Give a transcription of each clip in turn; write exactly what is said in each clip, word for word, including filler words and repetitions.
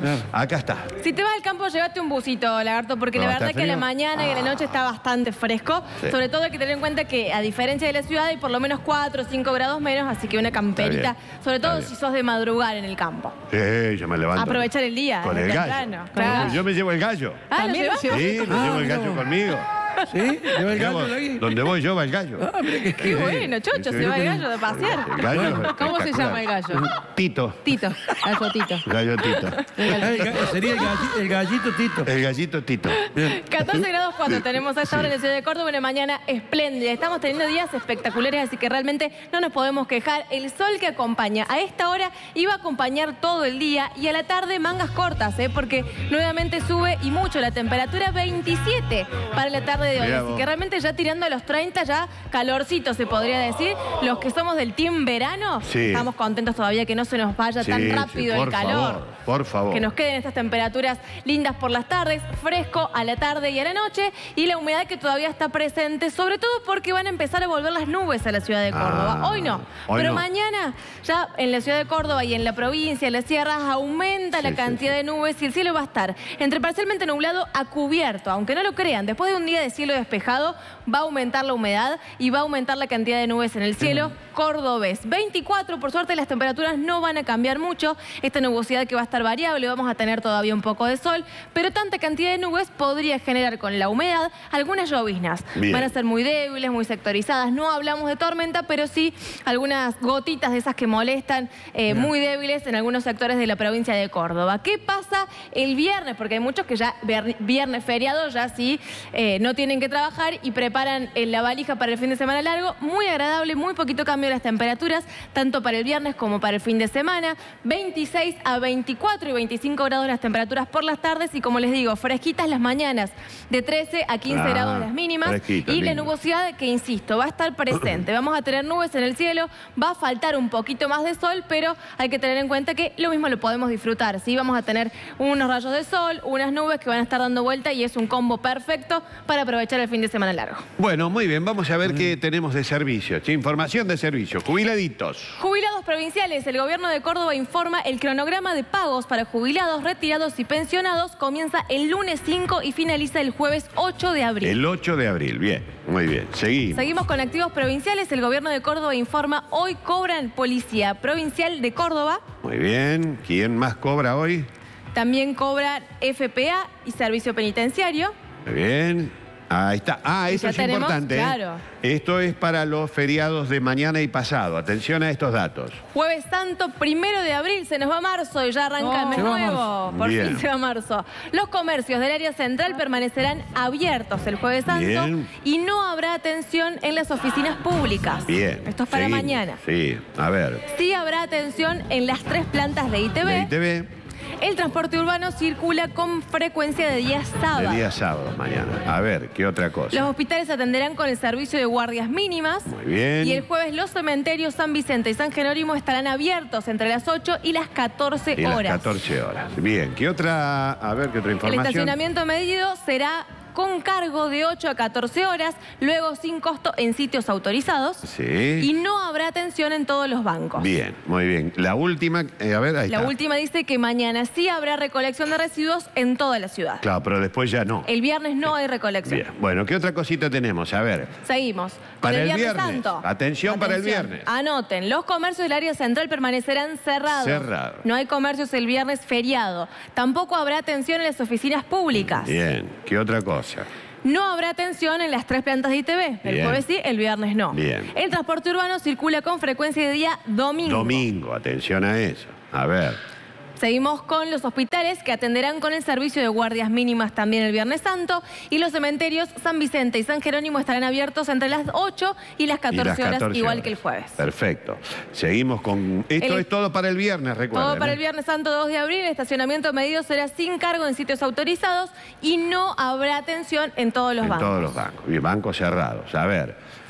Claro. Acá está. Si te vas al campo, llévate un busito, Lagarto, porque No, la ¿está verdad que a la frío? mañana y a la noche está bastante fresco. Sí. Sobre todo hay que tener en cuenta que, a diferencia de la ciudad, hay por lo menos cuatro o cinco grados menos, así que una camperita, bien, sobre todo está si bien. sos de madrugar en el campo. Sí, yo me levanto. Aprovechar el día, Con desde el gallo. temprano, Con el- claro. Yo me llevo el gallo. Ah, ¿lo ¿También llevas? lo llevas? Sí, me Ah, llevo el gallo no. conmigo. ¿Sí? ¿Lleva el gallo Llevo- ahí? Donde voy yo va el gallo. Ah, mira que... Qué bueno, Chocho, se va el gallo de pasear. El gallo es ¿Cómo se espectacular. llama el gallo? Tito. Tito, gallo Tito. Gallo Tito. El ga- sería el gallito, el gallito Tito. El gallito Tito. catorce grados cuatro tenemos a esta hora en la ciudad de Córdoba, una mañana espléndida. Estamos teniendo días espectaculares, así que realmente no nos podemos quejar. El sol que acompaña a esta hora iba a acompañar todo el día y a la tarde mangas cortas, ¿eh? Porque nuevamente sube y mucho la temperatura, veintisiete para la tarde de hoy. Mirá Así vos. que realmente ya tirando a los treinta, ya calorcito se podría decir. Los que somos del team verano, Sí. estamos contentos todavía que no se nos vaya Sí, tan sí, rápido por el calor. favor, por favor. Que nos queden estas temperaturas lindas por las tardes, fresco a la tarde y a la noche, y la humedad que todavía está presente, sobre todo porque van a empezar a volver las nubes a la ciudad de Córdoba. Ah, hoy no, hoy pero no. mañana ya en la ciudad de Córdoba y en la provincia, en las sierras, aumenta Sí, la sí, cantidad sí. de nubes y el cielo va a estar entre parcialmente nublado a cubierto, aunque no lo crean. Después de un día de cielo despejado, va a aumentar la humedad y va a aumentar la cantidad de nubes en el cielo cordobés. veinticuatro, por suerte las temperaturas no van a cambiar mucho. Esta nubosidad que va a estar variable, vamos a tener todavía un poco de sol, pero tanta cantidad de nubes podría generar con la humedad algunas lloviznas. Bien. Van a ser muy débiles, muy sectorizadas. No hablamos de tormenta, pero sí algunas gotitas de esas que molestan, eh, muy débiles en algunos sectores de la provincia de Córdoba. ¿Qué pasa el viernes? Porque hay muchos que ya vier- viernes feriado ya sí eh, no tienen que trabajar y preparan eh, la valija para el fin de semana largo. Muy agradable, muy poquito cambio de las temperaturas, tanto para el viernes como para el fin de semana. veintiséis a veinticuatro y veinticinco grados las temperaturas por las tardes y, como les digo, fresquitas las mañanas, de trece a quince Ah, grados las mínimas. fresquito, Y la lindo. nubosidad que, insisto, va a estar presente. Vamos a tener nubes en el cielo, va a faltar un poquito más de sol, pero hay que tener en cuenta que lo mismo lo podemos disfrutar, ¿sí? Vamos a tener unos rayos de sol, unas nubes que van a estar dando vuelta y es un combo perfecto para aprovechar el fin de semana largo. Bueno, muy bien, vamos a ver qué tenemos de servicio. Che, información de servicio. Jubiladitos. Jubilados provinciales, el gobierno de Córdoba informa el cronograma de pagos para jubilados, retirados y pensionados comienza el lunes cinco y finaliza el jueves ocho de abril. El ocho de abril. Bien, muy bien. Seguimos. Seguimos con activos provinciales. El gobierno de Córdoba informa, hoy cobran Policía Provincial de Córdoba, Muy bien. ¿Quién más cobra hoy? también cobran F P A y Servicio Penitenciario. Muy bien. Ahí está. Ah, Y eso ya es tenemos, importante. ¿eh? claro. Esto es para los feriados de mañana y pasado. Atención a estos datos. Jueves Santo, primero de abril, se nos va marzo y ya arranca el mes se va nuevo. marzo. Por Bien. fin se va marzo. Los comercios del área central permanecerán abiertos el Jueves Santo Bien. y no habrá atención en las oficinas públicas. Bien. Esto es para Seguimos. mañana. Sí, a ver. Sí habrá atención en las tres plantas de I T De V. I T V, El transporte urbano circula con frecuencia de día sábado. de día sábado mañana. A ver, ¿qué otra cosa? Los hospitales atenderán con el servicio de guardias mínimas. Muy bien. Y el jueves los cementerios San Vicente y San Jerónimo estarán abiertos entre las ocho y las catorce Y horas. las catorce horas. Bien, ¿qué otra? A ver, ¿qué otra El información? estacionamiento medido será con cargo de ocho a catorce horas, luego sin costo en sitios autorizados. Sí. Y no habrá atención en todos los bancos. Bien, muy bien. La última, eh, a ver, ahí La está. última dice que mañana sí habrá recolección de residuos en toda la ciudad. Claro, pero después ya no. El viernes no hay recolección. Bien, bueno, ¿qué otra cosita tenemos? A ver. Seguimos. Con Para el el Viernes, viernes. Santo. Atención para el viernes. Anoten, los comercios del área central permanecerán cerrados. Cerrados. No hay comercios el viernes feriado. Tampoco habrá atención en las oficinas públicas. Bien, ¿qué otra cosa? No habrá atención en las tres plantas de I T V. El Bien. jueves sí, el viernes no. Bien. El transporte urbano circula con frecuencia de día domingo. Domingo, atención a eso. A ver. Seguimos con los hospitales que atenderán con el servicio de guardias mínimas también el Viernes Santo. Y los cementerios San Vicente y San Jerónimo estarán abiertos entre las ocho y las Y catorce las horas, catorce igual horas. que el jueves. Perfecto. Seguimos con... Esto El- es todo para el viernes, recuerden. Todo para ¿eh? el Viernes Santo dos de abril, el estacionamiento medido será sin cargo en sitios autorizados y no habrá atención en todos los En bancos. todos los bancos. Y bancos cerrados. A ver.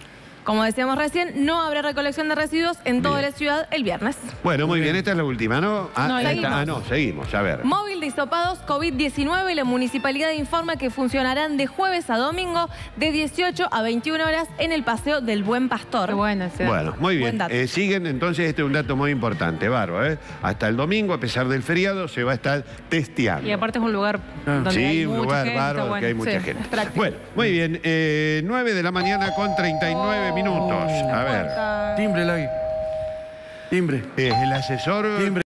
como decíamos recién, no habrá recolección de residuos en toda Bien. la ciudad el viernes. Bueno, muy bien, esta es la última, ¿no? Ah, No, esta- seguimos. ah, no, seguimos, a ver. Móvil de hisopados COVID diecinueve, la municipalidad informa que funcionarán de jueves a domingo de dieciocho a veintiuna horas en el Paseo del Buen Pastor. Qué bueno ese dato. Bueno, muy Buen bien. dato. Eh, siguen, entonces, este es un dato muy importante, bárbaro, ¿eh? Hasta el domingo, a pesar del feriado, se va a estar testeando. Y aparte es un lugar donde Sí, hay un mucha lugar gente, bárbaro bueno. que hay mucha sí, gente. es práctico. Bueno, muy bien. Eh, nueve de la mañana con treinta y nueve minutos. A ver, Timbre, Lagui. Timbre. eh, el asesor... Timbre.